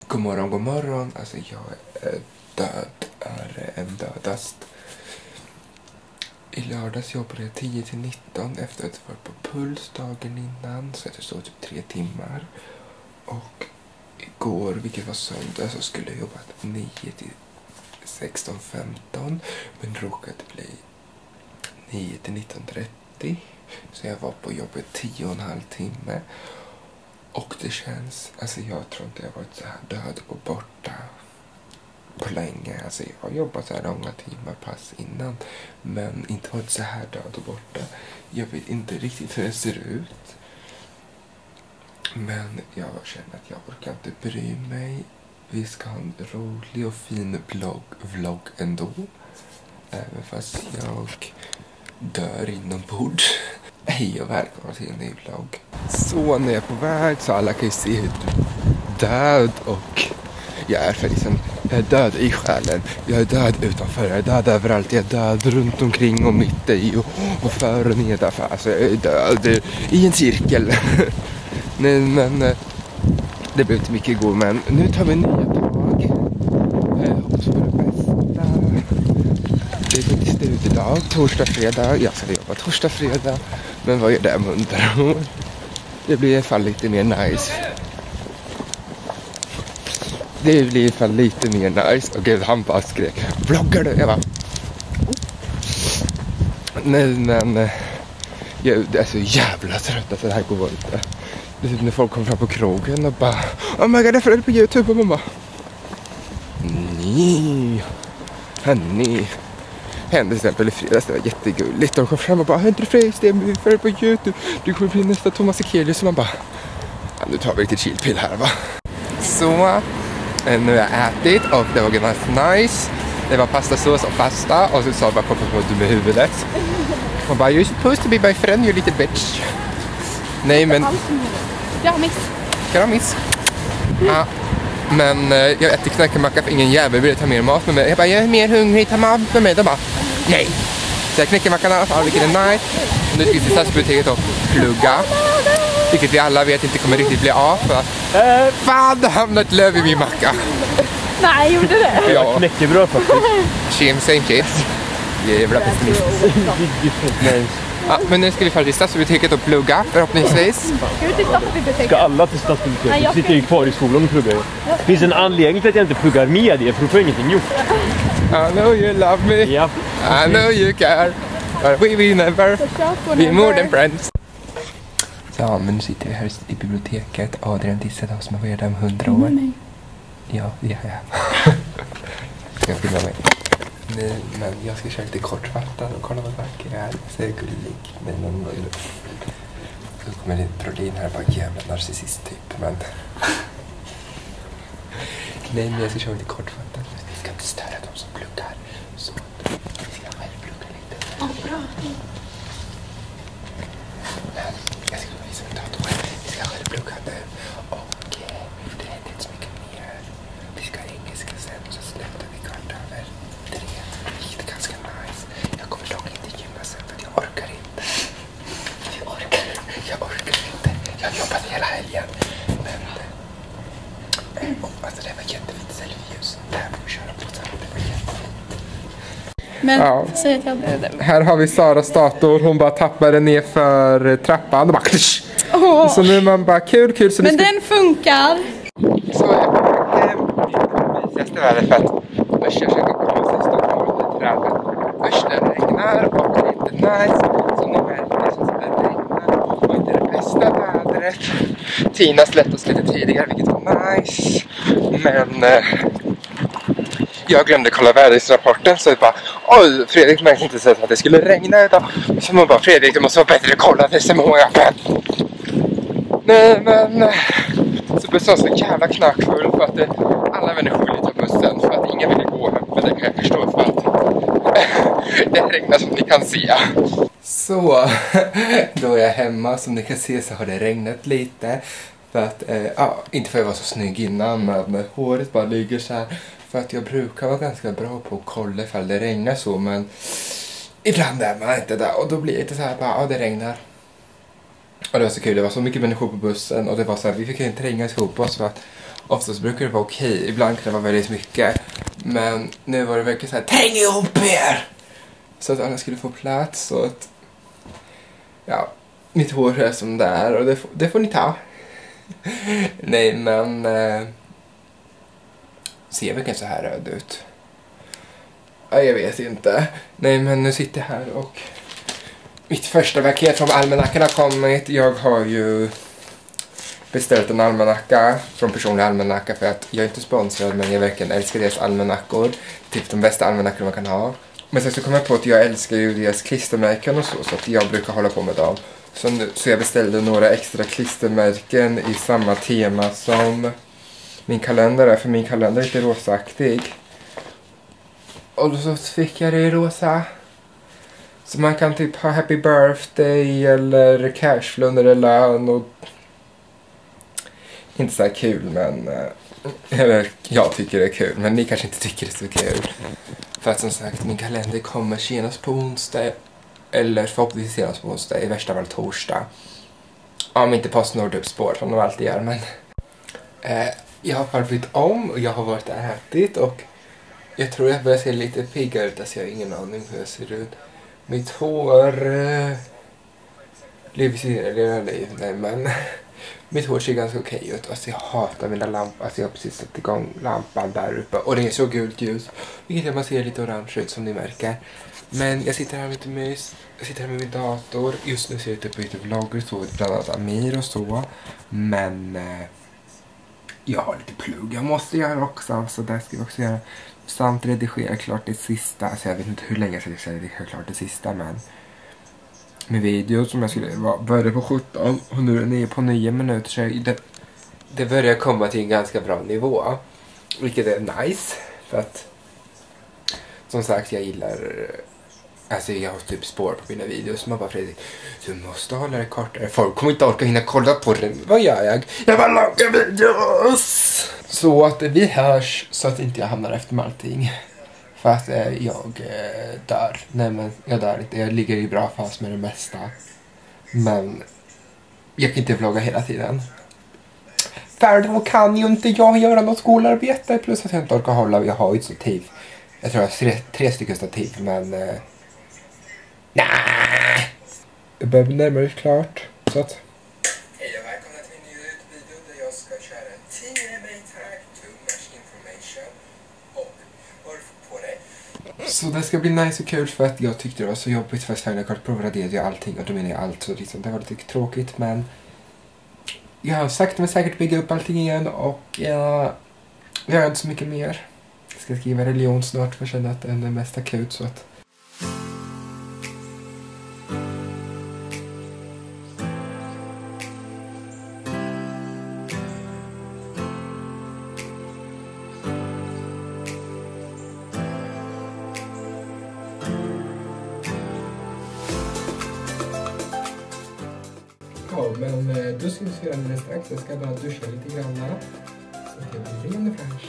God morgon. Alltså jag är död. En dödast. I lördags jobbade jag 10 till 19 efter att ha varit på puls dagen innan. Så jag stod typ 3 timmar. Och igår, vilket var söndag, så skulle jag jobba 9 till 16:15. Men råkade bli 9 till 19:30. Så jag var på jobbet 10,5 timme. Och det känns, alltså jag tror inte jag varit så här död och borta på länge. Alltså jag har jobbat så här långa timmar pass innan, men inte varit så här död och borta. Jag vet inte riktigt hur det ser ut. Men jag känner att jag orkar inte bry mig. Vi ska ha en rolig och fin vlogg ändå. Även fast jag dör inombords. Hej och välkomna till en ny vlogg. Så när jag är på väg så alla kan ju se hur död och jag är, för liksom, jag är död i själen. Jag är död utanför, jag är död överallt. Jag är död runt omkring och mitt i och för och nedanför. Alltså jag är död i en cirkel. Nej, men det blev inte mycket igår, men nu tar vi nya tag. Hoppas på det bästa. Det är faktiskt ut idag, torsdag, fredag. Jag ska jobba torsdag, fredag. Men vad gör det med under? Det blir i alla fall lite mer nice. Det blir i alla fall lite mer nice. Och gud, han bara skrek: vloggar du? Jag bara... Nej, men... Jag är så jävla trött att det här går inte. Det är typ när folk kommer fram på krogen och bara: oh my god, jag följer på YouTube. Och man bara: nej. Hörni. Hände till exempel i fredags, det var jättegulligt. De kom fram och bara: hör inte du Fredrik, vi följer på YouTube. Du kommer bli nästa Thomas Ekelius. Och man bara: ja, nu tar vi lite chillpill här, va. Så, nu har jag ätit och det var ganska nice. Det var pastasås och pasta. Och så sa jag bara: koppla på du med huvudet. Och bara: you're supposed to be my friend, you little bitch. Nej, men... Gramis. Ja, men jag äter knäckemacka för ingen jävel ville ta mer mat med mig. Jag bara: jag är mer hungrig, ta mat med mig. De bara: nej. Så jag knäcker mackan i alla fall, vilket är nice. Och nu ska vi till stadsbiblioteket och plugga. Vilket vi alla vet inte kommer riktigt bli av. För fan, det hamnade ett löv i min macka. Nej, gjorde det? Ja, knäckebröd faktiskt. Same kids. Jävla pessimist. Ja, men nu ska vi fara till stadsbiblioteket och plugga, förhoppningsvis. Ska vi till stadsbiblioteket? Ska alla till stadsbiblioteket? Jag sitter ju kvar i skolan och pluggar. Det finns en anledning till att jag inte pluggar med det, för då får jag ingenting gjort. I know you love me. Yep. I know you care. But we will never be more than friends. Ja, men nu sitter vi här i biblioteket. Adrian dissade oss, men vad är det om 100 år? Nej. Ja. Jag filmar mig. Nej, men jag ska köra lite kortfattad och kolla vad vacker jag är. Så är gullig. Nej, men så kommer det Brolin här, bara jävla narcissist typ. Men... Nej, men jag ska köra lite kortfattad. Vi ska inte störa de som pluggar. Så vi ska själv plugga lite. Bra. Men jag ska visa min dator. Vi ska själv plugga nu. Och det är inte så mycket mer. Vi ska engelska sen och så släpper vi kvart över 3. Det är ganska nice. Jag kommer dock inte gymma sen för jag orkar inte. Jag orkar inte. Jag har jobbat hela helgen. Men alltså det var jättefint selfie-ljus. Det här får vi köra på sen. Det var jättefint. Men Ja. säg att jag... Här har vi Saras dator. Hon bara tappade ner för trappan. Och bara... Så nu är man bara kul. Så men den funkar. Så är det mysigaste vädret för att först jag försöker komma sig stå i trädet. Först när det regnar och det är inte nice. Så nu är det som att det regnar och inte det bästa vädret. Tina släppte oss lite tidigare, vilket var nice. Men jag glömde kolla väderleksrapporten, så jag bara: oj, Fredrik märkte inte så att det skulle regna idag. Så man bara: Fredrik, du måste vara bättre kolla det så många öppen. Nej, men så blev jag så jävla knackfull för att alla vänner skjuter på bussen för att ingen ville gå hem. Men det kan jag förstå för att det regnar som ni kan se. Så, då är jag hemma. Som ni kan se så har det regnat lite. För att, inte för att jag var så snygg innan, men håret bara ligger så här. För att jag brukar vara ganska bra på att kolla ifall det regnar så, men ibland är man inte där. Och då blir det inte så här, bara, det regnar. Och det var så kul, det var så mycket människor på bussen och det var så här, vi fick inte trängas ihop oss för att Oftast brukar det vara okej. Ibland kan det vara väldigt mycket. Men nu var det verkligen så här: träng ihop er! Så att alla skulle få plats. Så att, ja, mitt hår är som det är. Och det får ni ta. Nej, men ser verkligen så här röd ut? Ja, jag vet inte. Nej, men nu sitter jag här och mitt första paket från almanackan har kommit. Jag har ju beställt en almanacka från personlig almanacka för att jag är inte sponsrad, men jag verkligen älskar deras almanackor. Typ de bästa almanackor man kan ha. Men sen så kom jag på att jag älskar ju deras klistermärken och så att jag brukar hålla på med dem. Så jag beställde några extra klistermärken i samma tema som min kalender är, för min kalender är lite rosaaktig. Och så fick jag det i rosa. Så man kan typ ha happy birthday eller cashflow under det lön och inte så här kul, men eller jag tycker det är kul, men ni kanske inte tycker det är så kul. För att som sagt, min kalender kommer senast på onsdag, eller förhoppningsvis senast på onsdag, i värsta fall torsdag. Om inte Postnord uppspår som de alltid gör, men jag har blivit om och jag har varit där ätit och jag tror jag börjar se lite piggare ut, alltså jag har ingen aning hur jag ser ut. Mitt hår lever sitt lilla liv, nej men mitt hår ser ganska okej ut. Alltså jag hatar mina lampor, alltså jag har precis satt igång lampan där uppe och det är så gult ljus, vilket gör att man ser lite orange ut som ni märker. Men jag sitter här med lite mys, jag sitter här med min dator, just nu ser jag typ lite vloggar så, bland annat Amir och så, men jag har lite plugg jag måste göra också, så där ska vi också göra. Samt redigera klart det sista, alltså jag vet inte hur länge jag ska redigera klart det sista, men med video som jag skulle börja på 17 och nu är ni på 9 minuter, så det börjar komma till en ganska bra nivå, vilket är nice, för att som sagt jag gillar, alltså jag har typ spår på mina videos, man bara Fredrik, du måste hålla det kortare, folk kommer inte orka hinna kolla på det. Vad gör jag? Jag bara lagar videos! Så att vi hörs, så att inte jag hamnar efter med allting. För att jag dör. Nej, men jag dör inte, jag ligger i bra fas med det mesta. Men jag kan inte vlogga hela tiden. För då kan ju inte jag göra något skolarbete, plus att jag inte orkar hålla, jag har ju ett stativ. Jag tror jag har tre stycken stativ, men nej. Jag börjar bli närmare klart, så att hej och välkomna till en ny video där jag ska köra en 10 tag too much information och varför på det. Så det ska bli nice och kul, för att jag tyckte det var så jobbigt först när jag provade det och allting, och då menar jag allt, så liksom, det var lite tråkigt, men jag har sakta men säkert bygga upp allting igen och jag gör inte så mycket mer. Jag ska skriva religion snart, för jag känner att den är mest akut, så att ja, men då syns vi alldeles strax. Jag ska bara duscha lite grann så att jag blir ren och fräsch.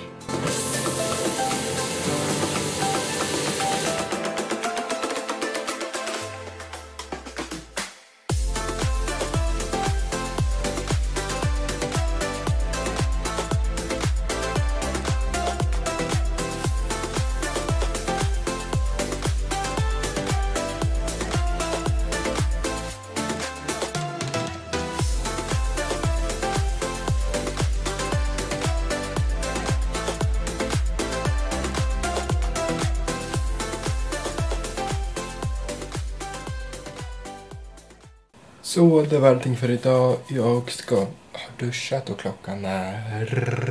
Så det var allting för idag. Jag ska ha duschat och klockan är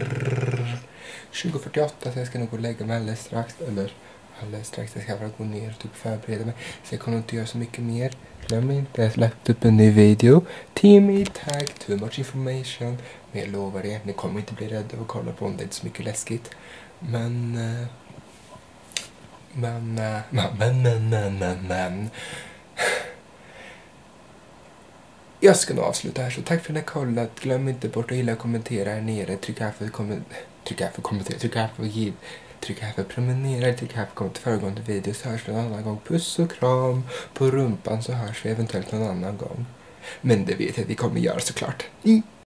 20:48, så jag ska nog gå och lägga mig alldeles strax. Eller alldeles strax, jag ska bara gå ner och typ förbereda mig. Så jag kommer inte göra så mycket mer. Glöm inte, jag har lagt upp en ny video. 10 tag too much information. Men jag lovar er, ni kommer inte bli rädda att kolla på om det är inte så mycket läskigt. Men jag ska nog avsluta här, så tack för att ni har kollat. Glöm inte bort att gilla och kommentera här nere. Tryck här för kommentera, tryck här för prenumerera, tryck här för komma till föregående video, så hörs vi en annan gång. Puss och kram på rumpan, så hörs vi eventuellt någon annan gång. Men det vet jag att vi kommer göra såklart.